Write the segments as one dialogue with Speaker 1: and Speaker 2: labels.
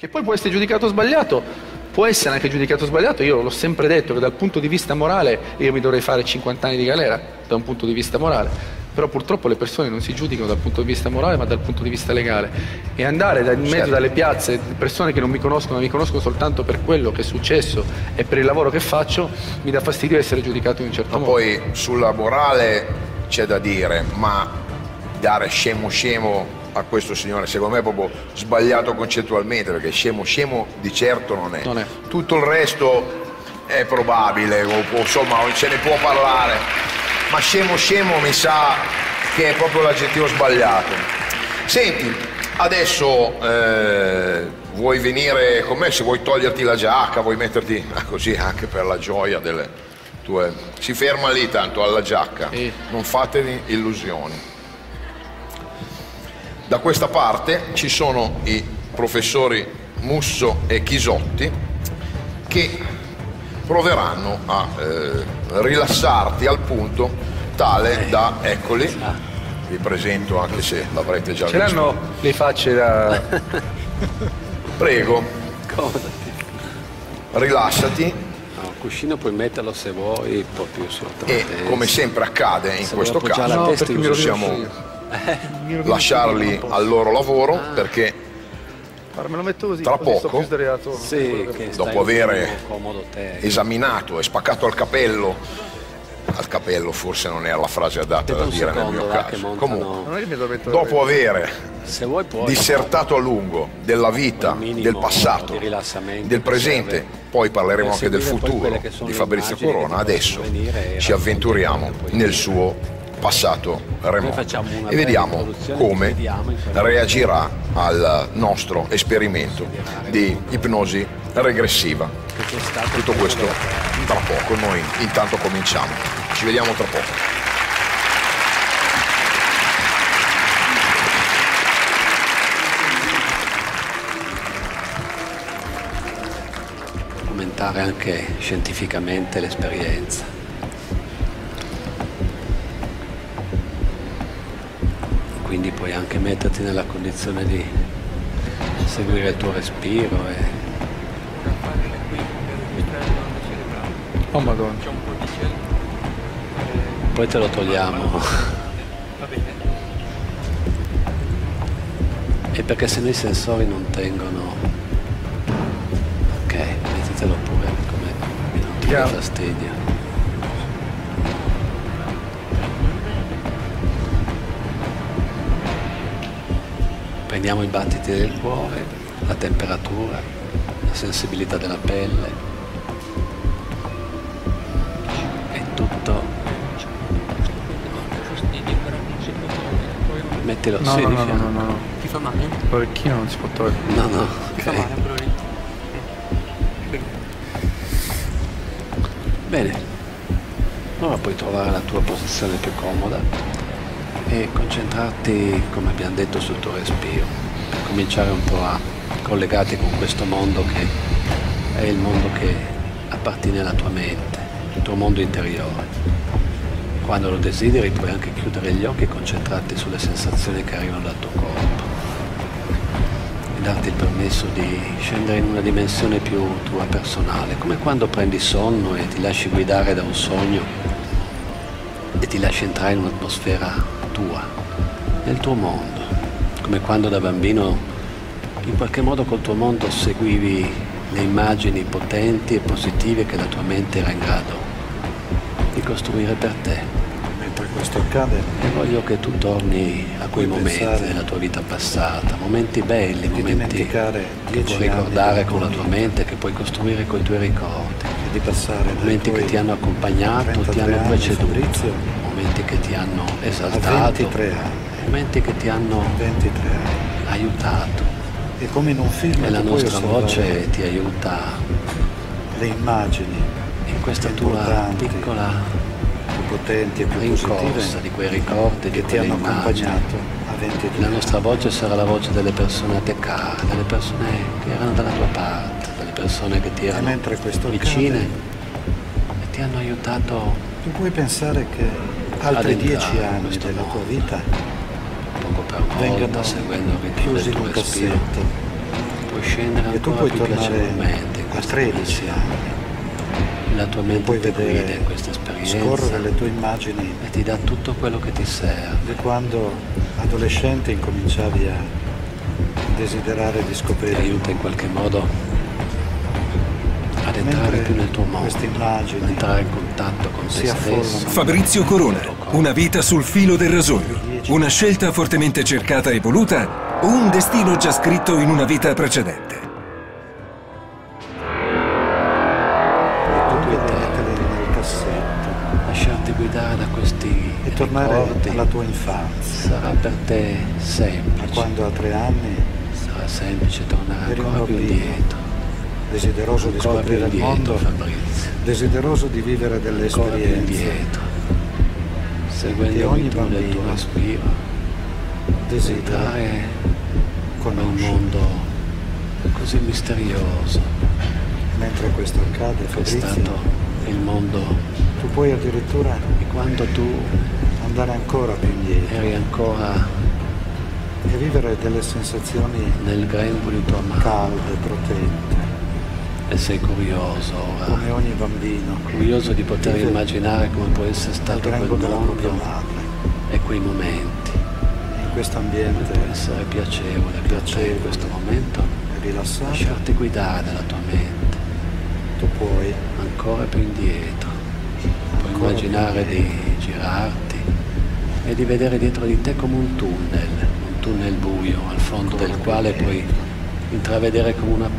Speaker 1: poi può essere giudicato sbagliato, può essere anche giudicato sbagliato. Io l'ho sempre detto che dal punto di vista morale io mi dovrei fare 50 anni di galera, da un punto di vista morale. Però purtroppo le persone non si giudicano dal punto di vista morale ma dal punto di vista legale, e andare in mezzo dalle piazze, persone che non mi conoscono, mi conoscono soltanto per quello che è successo e per il lavoro che faccio, mi dà fastidio essere giudicato in un certo modo.
Speaker 2: Poi sulla morale c'è da dire, ma dare scemo a questo signore secondo me è proprio sbagliato concettualmente, perché scemo di certo non è. Tutto il resto è probabile, insomma ce ne può parlare, ma scemo mi sa che è proprio l'aggettivo sbagliato. Senti, adesso vuoi venire con me? Se vuoi toglierti la giacca, vuoi metterti così anche per la gioia delle tue... Si ferma lì tanto alla giacca, non fatevi illusioni. Da questa parte ci sono i professori Musso e Chisotti che proveranno a rilassarti al punto tale da, eccoli, vi presento anche se l'avrete già visto.
Speaker 1: Ce l'hanno le facce da...
Speaker 2: Prego, rilassati.
Speaker 3: Il cuscino puoi metterlo se vuoi un po' più sotto.
Speaker 2: E come sempre accade in questo caso, possiamo lasciarli al loro lavoro perché
Speaker 1: me lo metto così,
Speaker 2: tra poco, dopo aver esaminato e spaccato al capello forse non era la frase adatta da dire nel mio caso, comunque dopo aver dissertato a lungo della vita, del passato, del presente, poi parleremo anche del futuro di Fabrizio Corona, adesso ci avventuriamo nel suo passato remoto e vediamo come reagirà al nostro esperimento di ipnosi regressiva. Tutto questo tra poco, noi intanto cominciamo, ci vediamo tra poco.
Speaker 3: Commentare anche scientificamente l'esperienza. Quindi puoi anche metterti nella condizione di seguire il tuo respiro e...
Speaker 1: Oh Madonna.
Speaker 3: Poi te lo togliamo. E perché se no i sensori non tengono... Ok, mettitelo pure come non ti dà fastidio. Prendiamo i battiti del cuore, la temperatura, la sensibilità della pelle, e tutto. Mettilo,
Speaker 1: no,
Speaker 3: sì,
Speaker 1: no.
Speaker 4: Ti fa male?
Speaker 1: L'orecchino non si può togliere.
Speaker 3: No,
Speaker 4: Ti fa male l'orecchio?
Speaker 3: Bene, ora puoi trovare la tua posizione più comoda e concentrarti, come abbiamo detto, sul tuo respiro, per cominciare un po' a collegarti con questo mondo che è il mondo che appartiene alla tua mente, il tuo mondo interiore. Quando lo desideri puoi anche chiudere gli occhi e concentrarti sulle sensazioni che arrivano dal tuo corpo e darti il permesso di scendere in una dimensione più tua personale, come quando prendi sonno e ti lasci guidare da un sogno e ti lasci entrare in un'atmosfera tua, nel tuo mondo, come quando da bambino in qualche modo col tuo mondo seguivi le immagini potenti e positive che la tua mente era in grado di costruire per te.
Speaker 5: Mentre questo accade,
Speaker 3: e voglio che tu torni a quei momenti della tua vita passata, momenti belli, momenti che puoi ricordare con la tua mente, che puoi costruire con i tuoi ricordi, momenti che ti hanno accompagnato, ti hanno preceduto, momenti che ti hanno esaltato, momenti che ti hanno aiutato.
Speaker 5: È come in un film,
Speaker 3: e la nostra voce ti aiuta
Speaker 5: le immagini
Speaker 3: in questa tua piccola
Speaker 5: potenti e più
Speaker 3: rincorsa di quei ricordi, di quelle immagini. La nostra voce sarà la voce delle persone a te care, delle persone che erano dalla tua parte, delle persone che ti erano vicine e ti hanno aiutato.
Speaker 5: Tu puoi pensare che altri 10 anni della tua vita
Speaker 3: poco per volta, seguendo il ritmo del tuo respiro, puoi puoi scendere ancora più piacevolmente in
Speaker 5: a 13 anni.
Speaker 3: La tua mente ti guida in questa esperienza,
Speaker 5: scorrere le tue immagini
Speaker 3: e ti dà tutto quello che ti serve.
Speaker 5: Di quando adolescente incominciavi a desiderare di scoprire.
Speaker 3: Ti aiuta in qualche modo ad entrare più nel tuo mondo, ad entrare in contatto con te stesso.
Speaker 4: Fabrizio Corona, una vita sul filo del rasoio, una scelta fortemente cercata e voluta o un destino già scritto in una vita precedente?
Speaker 3: Lasciarti guidare da questi
Speaker 5: e tornare
Speaker 3: ricordi
Speaker 5: alla tua infanzia.
Speaker 3: sarà per te semplice.
Speaker 5: Ma quando a 3 anni
Speaker 3: sarà semplice tornare ancora più indietro,
Speaker 5: desideroso di scoprire il mondo,
Speaker 3: Fabrizio.
Speaker 5: desideroso di vivere delle esperienze,
Speaker 3: seguendo il ritmo del tuo respiro, entrare in un mondo così misterioso.
Speaker 5: Mentre questo accade, Fabrizio,
Speaker 3: è stato il mondo.
Speaker 5: Tu puoi addirittura,
Speaker 3: e quando tu
Speaker 5: andare ancora più indietro,
Speaker 3: eri ancora
Speaker 5: e vivere delle sensazioni
Speaker 3: nel grembo di tua madre,
Speaker 5: calde, protette,
Speaker 3: e sei curioso ora,
Speaker 5: come ogni bambino,
Speaker 3: curioso di poter immaginare come può essere stato quel mondo e quei momenti.
Speaker 5: E in questo ambiente
Speaker 3: può essere piacevole per te in questo momento,
Speaker 5: rilassato,
Speaker 3: lasciarti guidare dalla tua mente.
Speaker 5: Tu puoi
Speaker 3: ancora più indietro, puoi immaginare di girarti e di vedere dietro di te come un tunnel buio al fondo del quale puoi intravedere come una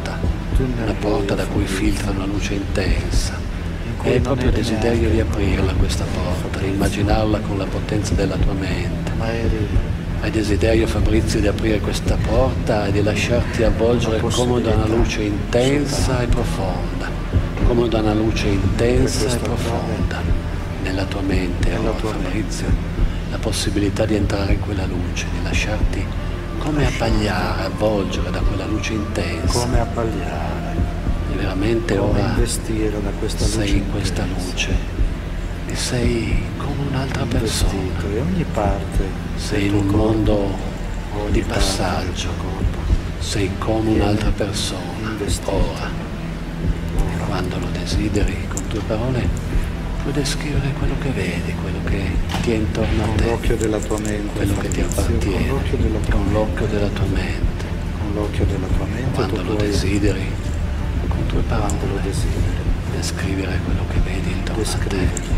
Speaker 3: porta da cui filtra una luce intensa. E hai proprio desiderio di aprirla questa porta, di immaginarla con la potenza della tua mente. Hai desiderio, Fabrizio, di aprire questa porta e di lasciarti avvolgere come da una luce intensa e profonda, come da una luce intensa e profonda nella tua mente. Ora, Fabrizio, la possibilità di entrare in quella luce, di lasciarti come abbagliare, avvolgere da quella luce intensa.
Speaker 5: Come abbagliare.
Speaker 3: E veramente ora
Speaker 5: investire da questa luce
Speaker 3: sei in questa luce. E sei come un'altra persona.
Speaker 5: E ogni parte
Speaker 3: sei in un mondo di passaggio. Sei come un'altra persona. Ora. E quando lo desideri, con tue parole, puoi descrivere quello che vedi, quello che ti è intorno a te.
Speaker 5: Con l'occhio della tua mente.
Speaker 3: Quello che ti appartiene. Con l'occhio della tua mente.
Speaker 5: Con l'occhio della tua mente.
Speaker 3: Quando lo desideri, con tue parole, descrivere quello che vedi intorno a te.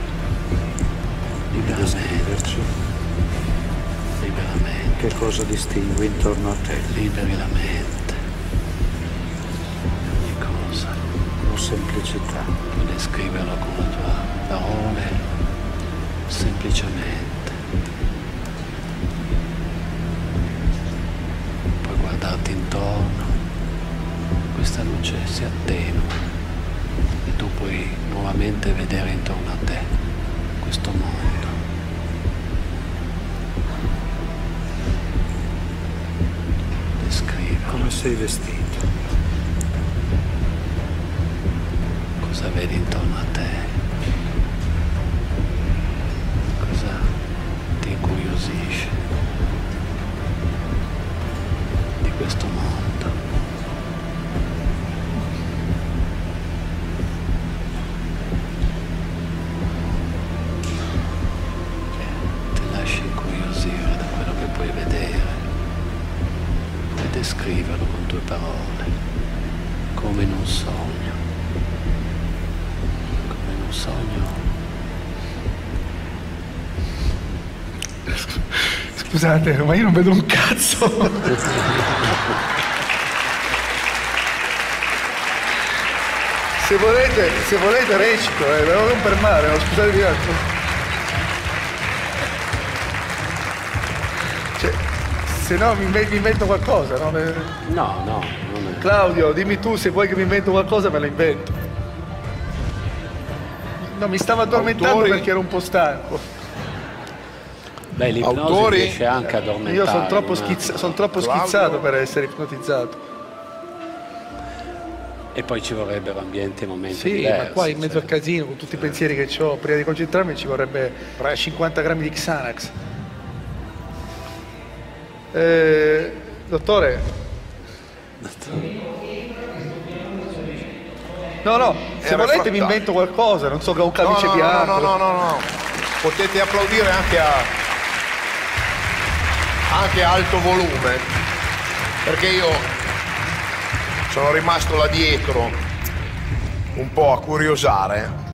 Speaker 3: Liberamente.
Speaker 5: Che cosa distingui intorno a te?
Speaker 3: Liberi la mente. Ogni cosa.
Speaker 5: Con semplicità.
Speaker 3: Puoi descriverlo con le tue parole, semplicemente. Puoi guardarti intorno. Questa luce si attenua e tu puoi nuovamente vedere intorno a te questo mondo. Descrive.
Speaker 5: Come sei vestito?
Speaker 3: Cosa vedi intorno a te? Cosa ti incuriosisce di questo mondo? Descriverlo con tue parole, come in un sogno. Come in un sogno.
Speaker 1: Scusate, ma io non vedo un cazzo. Se volete recito, ve lo non per male, no? Scusate, se no mi invento qualcosa, no?
Speaker 3: No, non è.
Speaker 1: Claudio, dimmi tu se vuoi che mi invento qualcosa, me lo invento. No, mi stavo addormentando perché ero un po' stanco.
Speaker 3: Beh, l'ipnosi riesce anche a addormentare.
Speaker 1: Io sono troppo schizzato per essere ipnotizzato.
Speaker 3: E poi ci vorrebbero ambienti e momenti
Speaker 1: diversi. Sì, ma qua in mezzo al casino, con tutti i pensieri che ho, prima di concentrarmi ci vorrebbe 50 grammi di Xanax. Dottore, No, se volete vi invento qualcosa, non so, un camice bianco.
Speaker 2: No. Potete applaudire anche a alto volume, perché io sono rimasto là dietro un po' a curiosare